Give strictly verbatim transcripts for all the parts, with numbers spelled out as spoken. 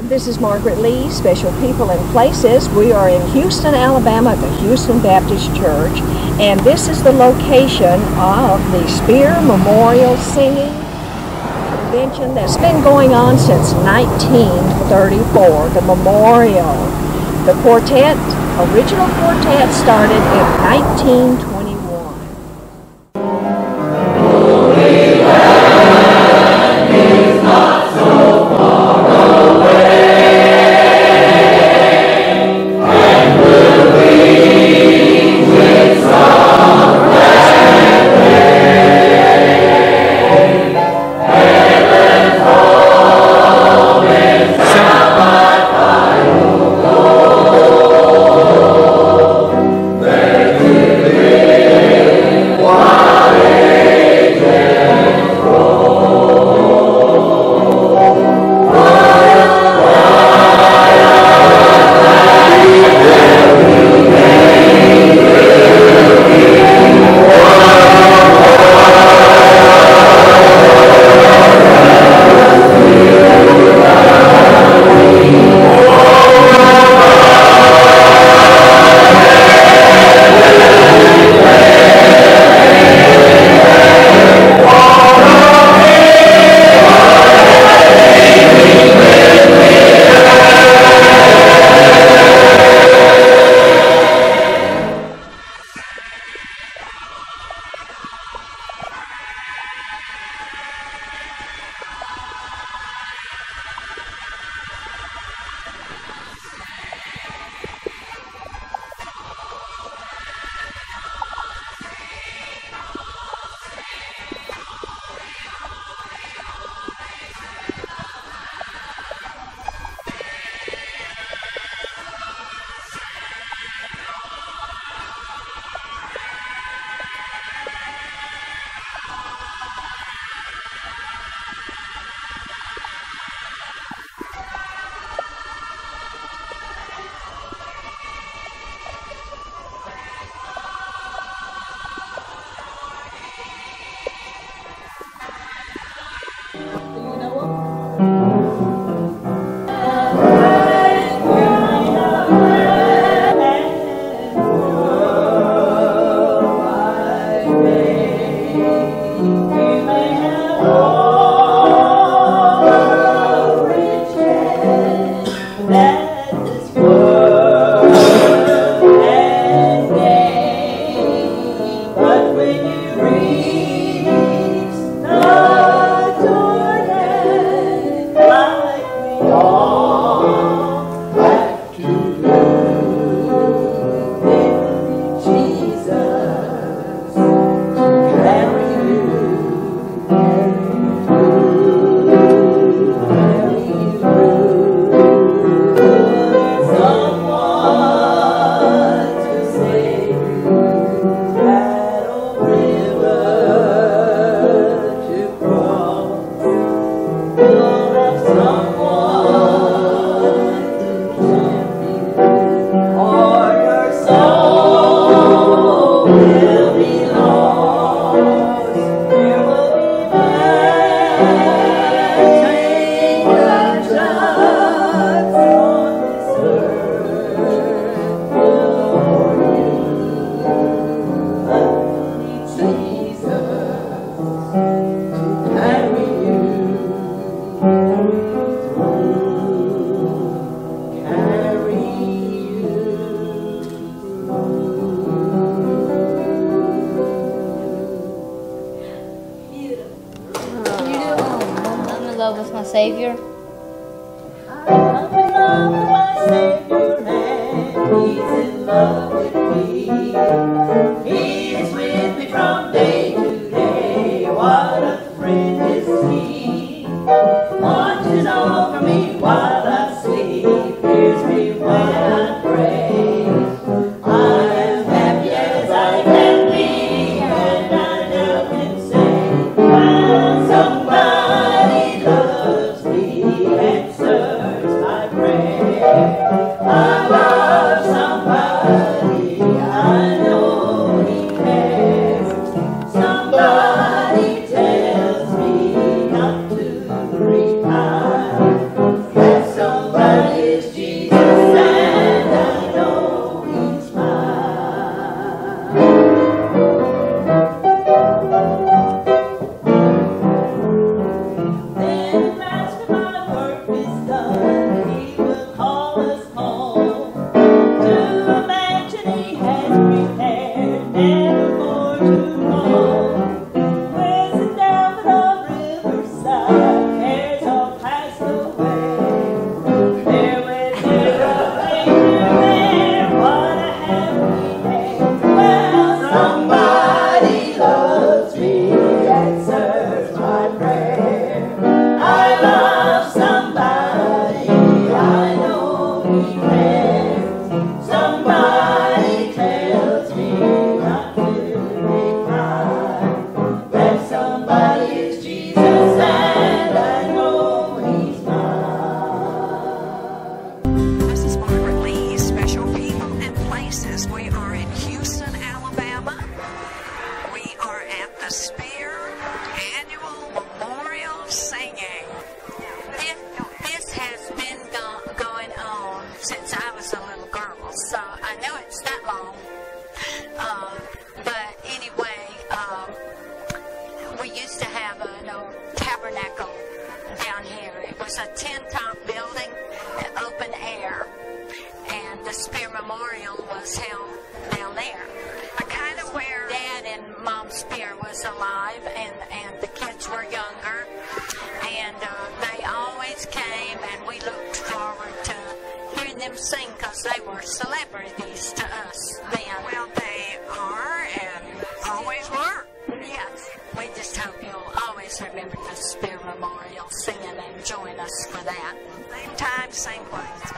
This is Margaret Lee, Special People and Places. We are in Houston, Alabama at the Houston Baptist Church, and this is the location of the Spear Memorial Singing Convention that's been going on since nineteen thirty-four, the Memorial. The quartet, original quartet, started in nineteen twenty-one. Holy Land is not so far away. With my Savior. I'm in love with my Savior, and He's in love with me. He is with me from day to day. What a friend is He. Watches over me while I sleep, hears me when I pray. I am happy as I can be, and I now can say, well, somebody loves me and serves my prayer. I love somebody, I know He cares. Somebody tells me not to repine. That somebody since I was a little girl, so I know it's that long. Um, but anyway, um, we used to have an old tabernacle down here. It was a tin-top building, open air, and the Spear Memorial was held down there. Kind of where Dad and Mom Spear was alive, and, and the kids were younger, and uh, they always came, and we looked forward to hearing them sing because they were celebrities to us then. Well, they are and always were. Yes, we just hope you'll always remember the Spear Memorial singing and join us for that. Same time, same place.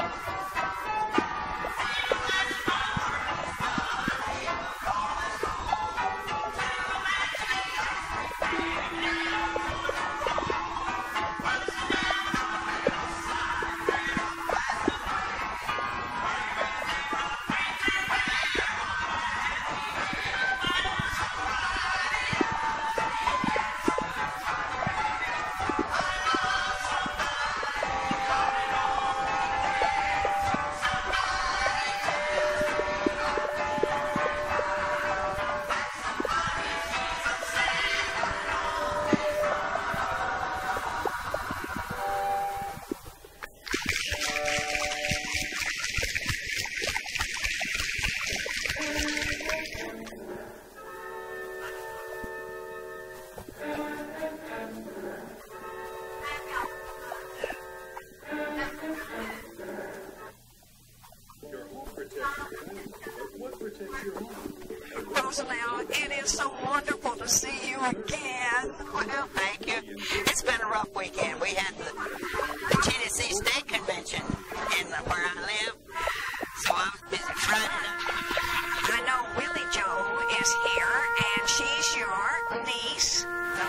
Rosalelle, it is so wonderful to see you again. Well, thank you. It's been a rough weekend. We had the, the Tennessee State Convention in the, where I live, so I was busy Friday night. I know Willie Joe is here, and she's your niece.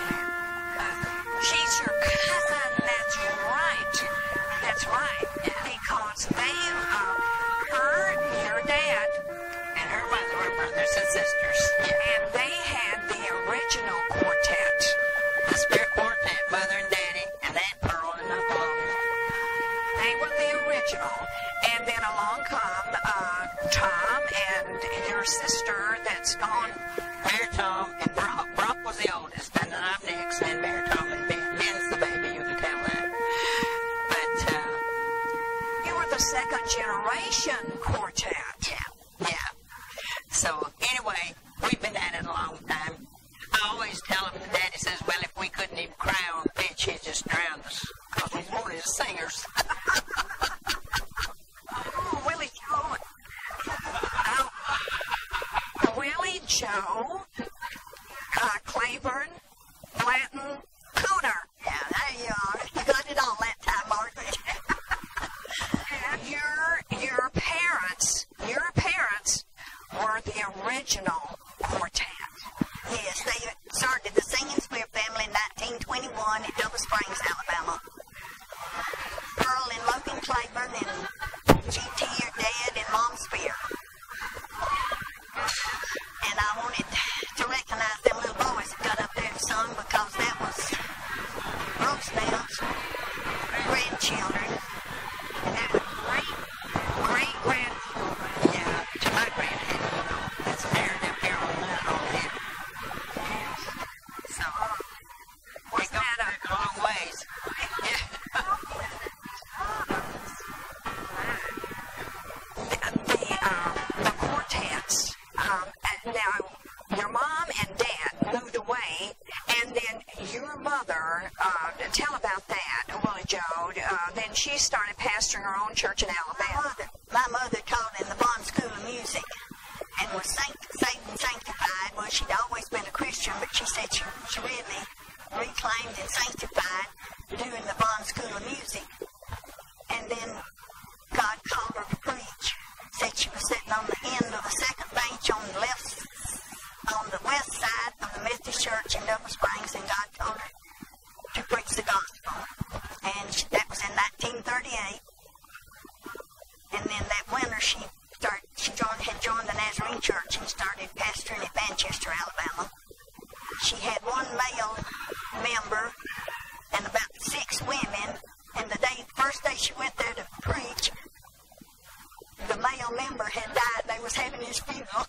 She's your cousin. That's right. That's right. Because they, uh, her, your dad, And her mother were brothers and sisters. Yeah. and they had the original quartet. The Spirit Quartet, Mother and Daddy, and Aunt Pearl and Uncle Otis. They were the original. And then along come uh, Tom and your sister that's gone. Bear Tom and Brock. Brock was the oldest, and then I'm next, and Bear Tom and Ben. Ben's the baby, you can tell that. But, uh, You were the second generation quartet. yeah, yeah. So, anyway, we've been at it a long time. I always tell him, Daddy says, well, if we couldn't even cry on the pitch, he'd just drown us, because we wanted as singers. Oh, Willie Joe. Oh, Willie Joe, uh, Claiborne, Blanton, Cooter. Yeah, there you are. You got it all that time, Margaret. And your, your parents, your parents were the original quartet. Yes, they started the Singing Spear family in nineteen twenty-one at Double Springs, Alabama. Pearl and Logan Claiborne and G T, your dad, and Mom Spear. And I wanted to recognize them little boys that got up there and sung because that was Rosedale's grandchildren. That was great, great grandchildren. Yeah, to my granddad, you know. That's Darren up there on that on that. So, we Was go that back a long ways. Yeah. the, uh, the quartets. Um, and now, your mom and dad moved away, and then your mother, uh, tell about that, Willie Joe. Uh, then she started pastoring her own church in My Alabama. mother, my mother taught in the Bond School of Music and was sanct- saved and sanctified. Well, she'd always been a Christian, but she said she, she really reclaimed and sanctified doing the Bond School of Music. And then God called her to preach. Said she was sitting on the end of the second bench on the left, on the west side of the Methodist Church in Double Springs, and God told her to preach the gospel. And she, that was in nineteen thirty-eight. And then that winter, she started. She joined, had joined the Nazarene Church and started pastoring at Manchester, Alabama. She had one male member and about six women. And the day, first day she went there to preach, Male member had died. They was having his funeral.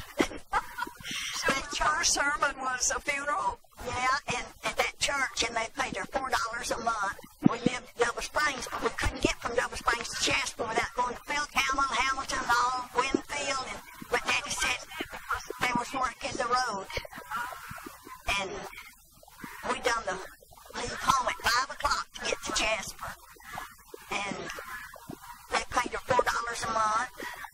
So her sermon was a funeral? Yeah, and at that church, and they paid her four dollars a month. We lived at Double Springs, but we couldn't get from Double Springs to Jasper without going to Phil Campbell, Hamilton, all Winfield. And, but Daddy said there was work in the road. And we done the leave home at five o'clock to get to Jasper. And they paid her four dollars a month.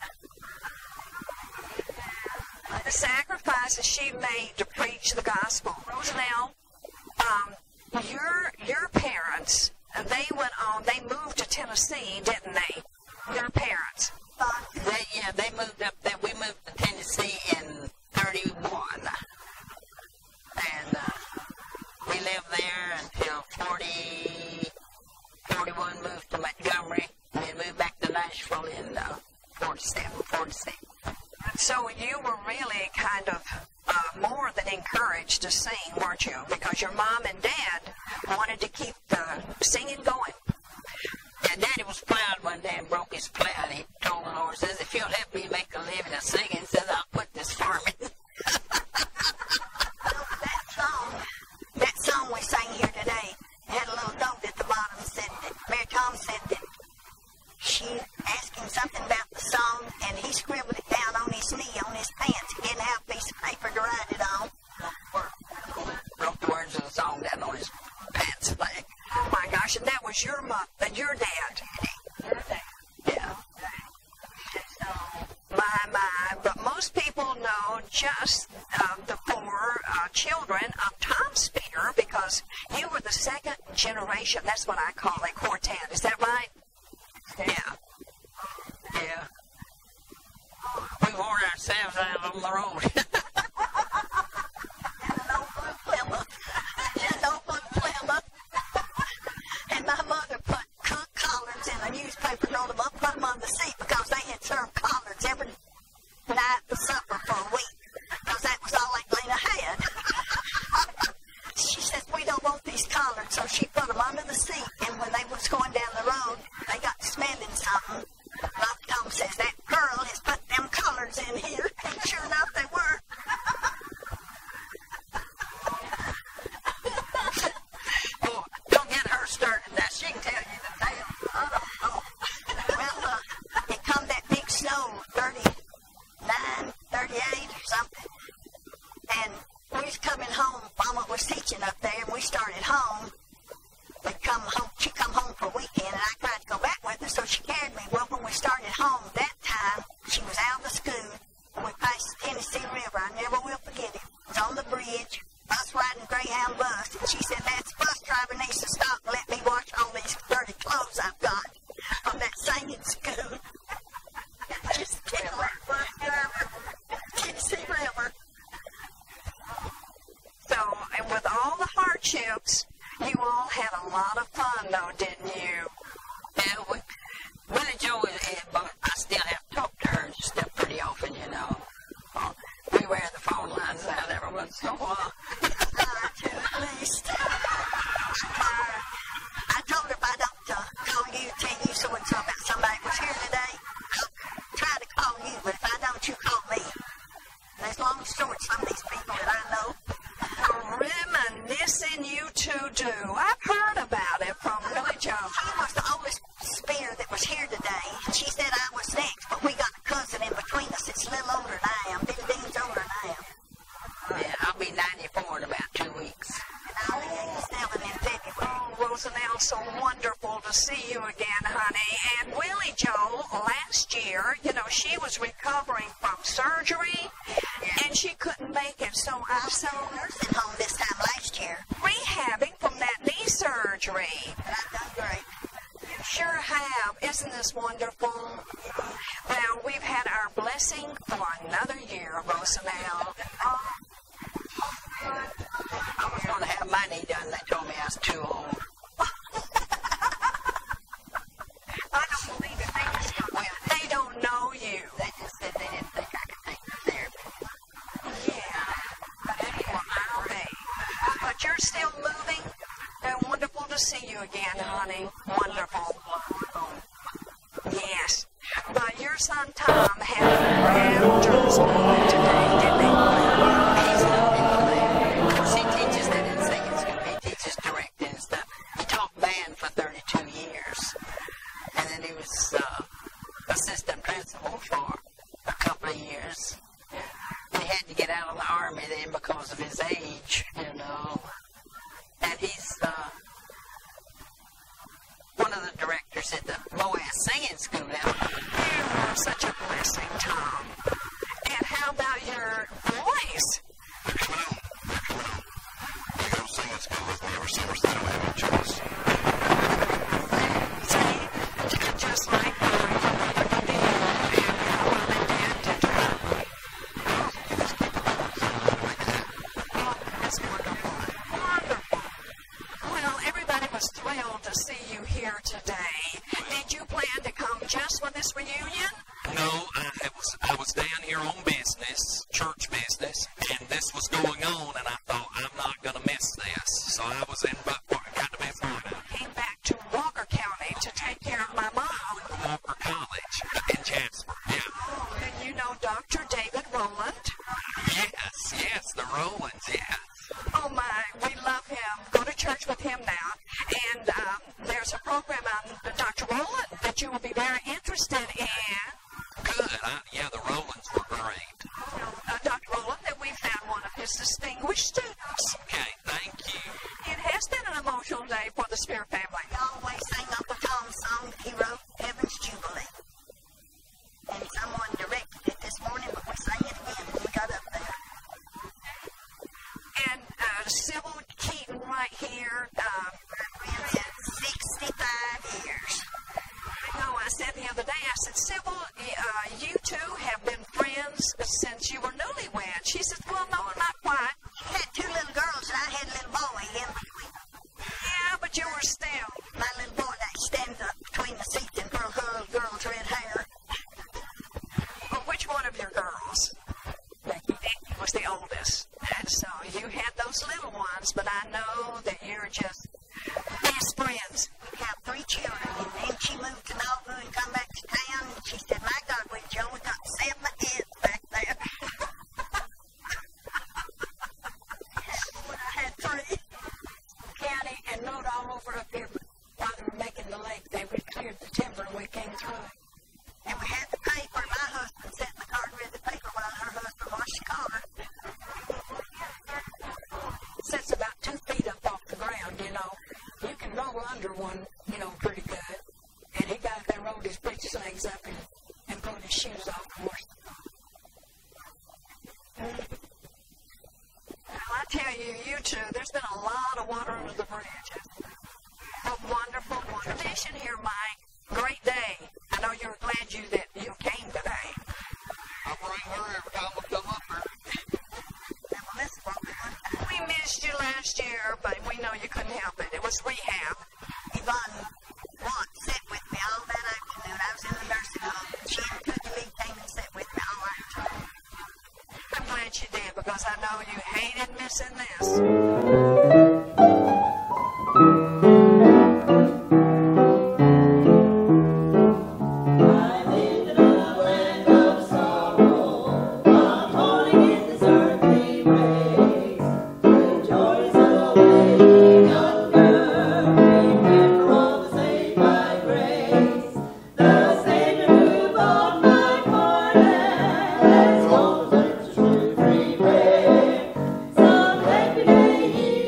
The sacrifices she made to preach the gospel. Rosanelle, um, your your parents, they went on, they moved to Tennessee, didn't they? Your parents. They, yeah, they moved up there. We moved to Tennessee in thirty-one. And uh, we lived there until forty, forty-one, moved to Montgomery, and then moved back to Nashville in uh, forty-seven, forty-six. So you were really kind of uh, more than encouraged to sing, weren't you? Because your mom and dad wanted to keep the singing going. Yeah, Daddy was plowing one day and broke his plow, and he told the Lord, says, if you'll help me make a living of singing, says, I'll put this farming. That song, that song we sang here today, had a little note at the bottom that said that Mary Tom said that she asked him something about the song, and he scribbled it down on his knee, on his pants. He didn't have a piece of paper to write it on. Wrote the words of the song down on his pants leg. Oh my gosh, and that was your mom, and your dad. Yeah. My, my, but most people know just uh, the four uh, children of Tom Spear because you were the second generation, that's what I call a quartet, is that right? Yeah. Yeah. We wore ourselves out on the road. And an old blue Plymouth. And an old blue Plymouth. And my mother put cook collards in a newspaper, rolled them up, put them on the seat because they had served collards every night for supper for a week. Because that was all Aunt Lena had. She says, we don't want these collards, so she put them under the seat. And when they was going down the road, they got smelling something. Doctor Tom says, that girl has put them collards in here. And sure enough, they were. Oh, don't get her started now. She can tell you the tale. I don't know. Well, uh, it come that big snow, thirty-nine, thirty-eight or something. And we was coming home. Mama was teaching up there, and we started home. We come home. She come home for a weekend, and I tried to go back with her, so she carried me. Well, when we started home that time, she was out of the school, and we passed the Tennessee River. I never will forget it. It was on the bridge, bus riding Greyhound bus, and she said, that bus driver needs to stop and let me wash all these dirty clothes I've got from that singing school. Just kidding, that bus driver, Tennessee River. So, and with all the hardships, you all had a lot of fun, though, didn't you? Yeah, we, Willie Joe is, is, but I still have to talk to her and stuff pretty often, you know. Uh, we wear the phone lines out every once in a while. Uh, two at least. Uh, I told her if I don't uh, call you, tell you so and so about somebody that was here today, I'll try to call you, but if I don't, you call me. There's long and short some of these people that I know. Reminiscing you two do. I've heard about it from Willie Joe. She was the oldest Spear that was here today. She said I was next, but we got a cousin in between us that's a little older than I am. Billy Dean's older than I am. Yeah, I'll be ninety-four in about two weeks. And I'll be eighty-seven in February. Oh, Rosanelle, so wonderful to see you again, honey. And Willie Joe, last year, you know, she was recovering from surgery, and she couldn't make it. So I'm so Nursing home this time last year. rehabbing from that knee surgery. But I've done great. You sure have. Isn't this wonderful? Well, we've had our blessing for another year, Rosanelle. Oh, I was going to have my knee done. They told me I was too old. I don't believe it. They just, well, they don't know you. They just said they didn't think I could take the therapy. Yeah. Well, I'll be. But you're still moving. And wonderful to see you again, honey. Wonderful. Yes. But you're son Tom had raptors moving today, didn't he? He's loving for that. Of course, he teaches that in singing school. He teaches directing and stuff. He taught band for thirty-two years. And then he was uh, assistant principal for a couple of years. And he had to get out of the Army then because of his age, you know. And he's uh, one of the directors at the Boaz Singing School now. You are such a blessing, Tom. And how about your voice? They go to singing school with me every summer, so they don't have any choice. See, just like mom and dad did to her. Oh, that's wonderful. Wonderful. Well, everybody was thrilled to see you here today. Did you plan to come just for this reunion? No, I was I was down here on business, church business, and this was going on, and I thought I'm not going to miss this. So I was in, but got to be Florida. Came back to Walker County to take care of my mom. Walker College in Jasper. Yeah. Oh, and you know Doctor David Rowland? Yes, yes, the Rollins. Yes. Oh my, we love him. Go to church with him now. And um, there's a program on Doctor Rowland that you will be very interested in. Good. I, yeah, the Rollins were great. Uh, Doctor Rowland, that we found one of his distinguished students. Okay, thank you. It has been an emotional day for the Spear family. We always sing Uncle Tom's song that he wrote, Heaven's Jubilee. And someone directed it this morning, but we sang it again when we got up there. And uh, Sybil Keaton right here. Um, sixty-five years. I know, I said the other day, I said, Sybil, uh, you two have been friends since you were newlywed. She said, well, no, not quite. You had two little girls and I had a little boy in between. Yeah, but you were still. My little boy that stands up between the seats and girl, girl, girl's red hair. Well, which one of your girls? Becky. Becky was the oldest. And so you had those little ones, but I know that you're just best friends. We have three children, and then she moved to Nauvoo and come back to town, and she said, my God, we Joe, we got seven kids back there. When I had three. County and rode all over up here while they were making the lake. They cleared the timber and we came through. And we had the paper. My husband sat in the car and read the paper while her husband washed the car. Sits about two feet up off the ground, you know. You can roll under one, you know, pretty good. And he got up there and rolled his breeches legs up and, and pulled his shoes off the horse. Well, I tell you, you two, there's been a lot of water under the bridge. A wonderful, wonderful tradition here, Mike. Great day. I know you're glad you that you came today. I bring her every time I come up here. And Melissa brought me one time. We missed you last year, but we know you couldn't help it. It was rehab. Yvonne Watt sat with me all that afternoon. I was in the nursing home. She and Cookie Lee came and sat with me all afternoon. I'm glad you did, because I know you hated missing this. Some happy day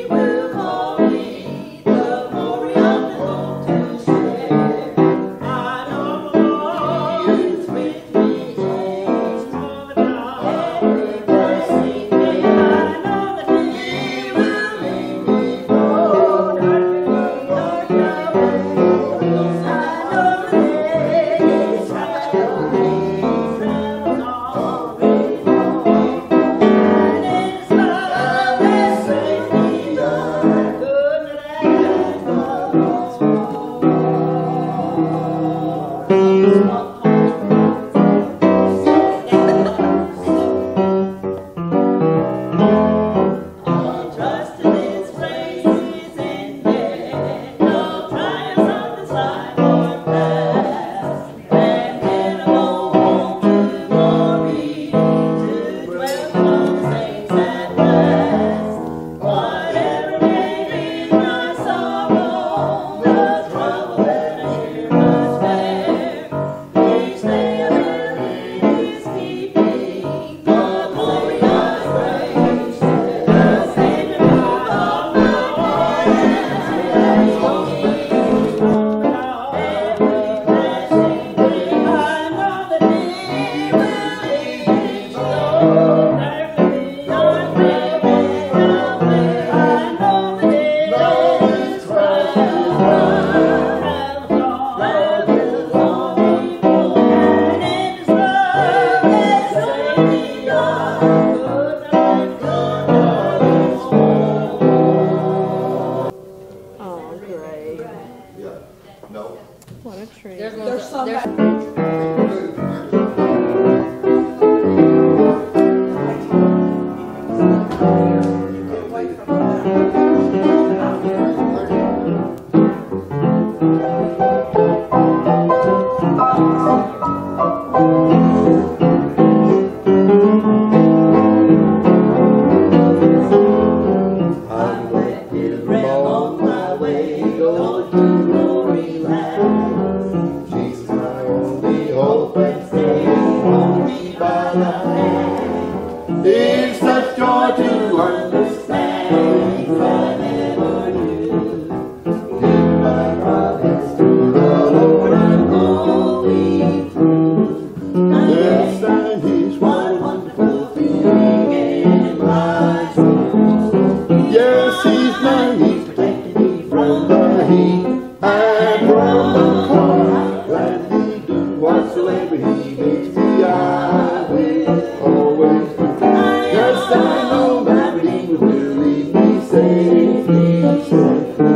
both and stay, hold me by the hand. It's such joy to understand things I never knew. Give my promise to the Lord I'm going through. Yes, and He's one wonderful feeling in my soul. Yes, He's mine, He's protected me from the heat and from the cold. Gladly do whatsoever He bids me, I will always do. Yes, I know that He will lead me safely, safely.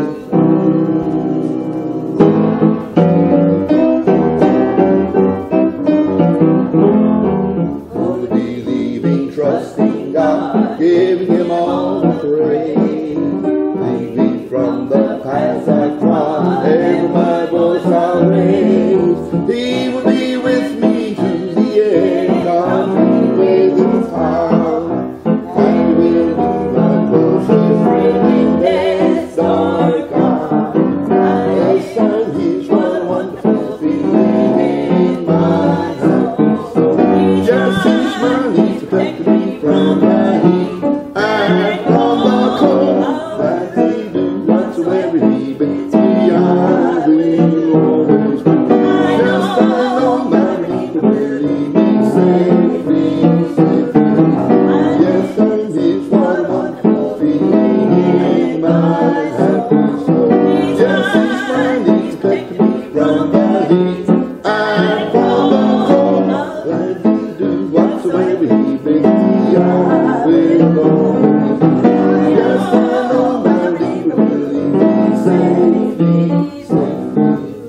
Only believing, trusting God, giving Him all the praise. Lead me from the paths I trod, ever my voice I'll raise. He will be with me to the end, God with His power, and He will be my closest friend in death's dark hour. Yes, and He's one wonderful feeling in my happy soul. Yes, He's mine, He's protected me from the heat and from the cold. Gladly do whatsoever He bids me, I will always do. Yes, I know that He will lead me safely, safely. Yes, and He's one wonderful feeling in my happy soul. Yes, He's mine, He's protected me from the heat and from the cold. Gladly do whatsoever He bids me, I will always do. Yes, I know that He will lead me safely, safely.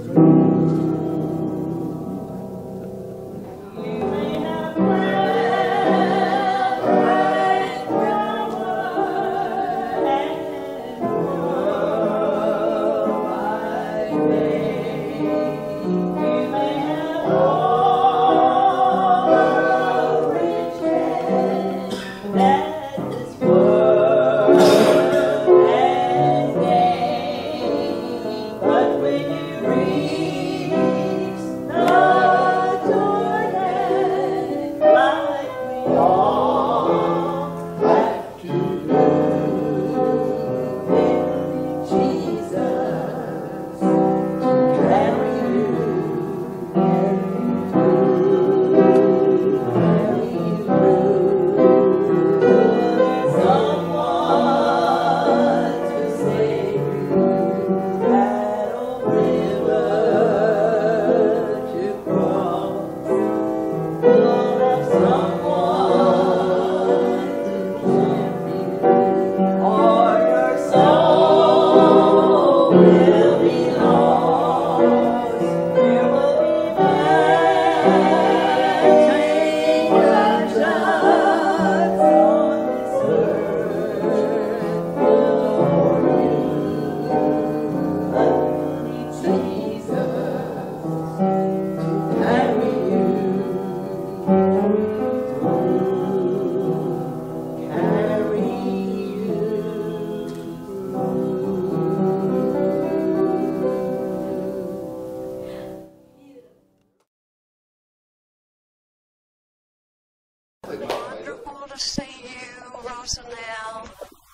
Wonderful to see you, Rosanelle.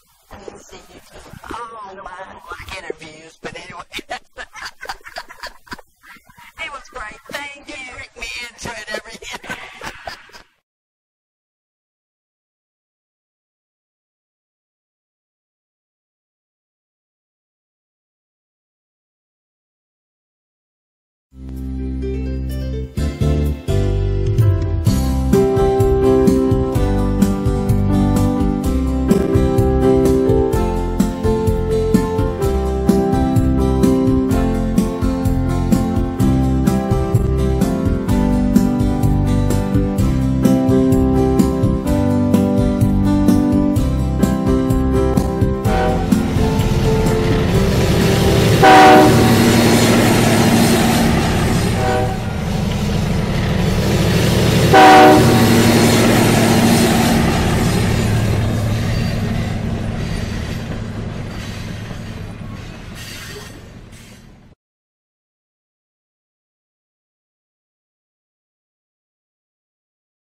Oh, my. Like interviews, but anyway. It was great. Thank you.